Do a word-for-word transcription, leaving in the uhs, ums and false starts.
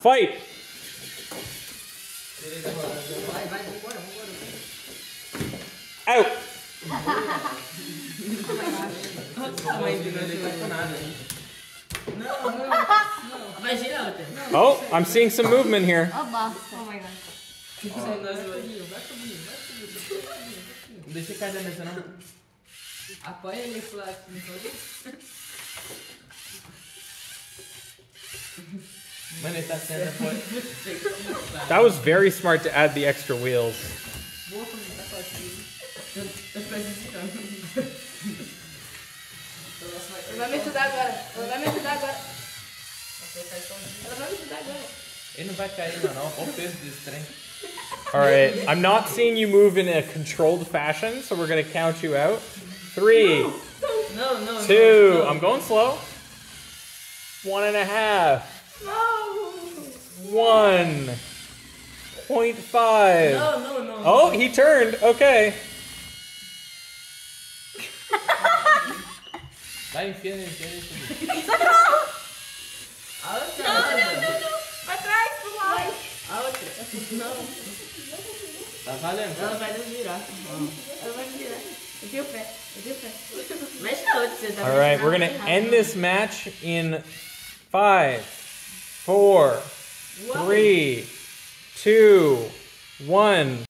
Fight! Out! Oh, I'm seeing some movement here. Oh my god. Deixa cair nessa não. Apoia ele flat. Mano, ele tá sendo apoio. That was very smart to add the extra wheels. Ele vai me ajudar agora. Ele vai me ajudar agora. Ela vai me ajudar agora. Ele não vai cair, não. Olha o peso desse trem. Alright, I'm not seeing you move in a controlled fashion, so we're gonna count you out. Three, No, no, two, no, no. I'm going slow. One and a half. One. Point five. No, no, no. Oh, he turned. Okay. Vai enfiando, enfiando isso. A outra. Não, não, não, não. Pra trás, pro lado. A outra. Não. Tá valendo. Ela vai nos virar. Ela vai nos virar. Eu tenho fé. Eu tenho fé. Mexe na outra, você tá All right, we're gonna end this match in five, four, three, two, one.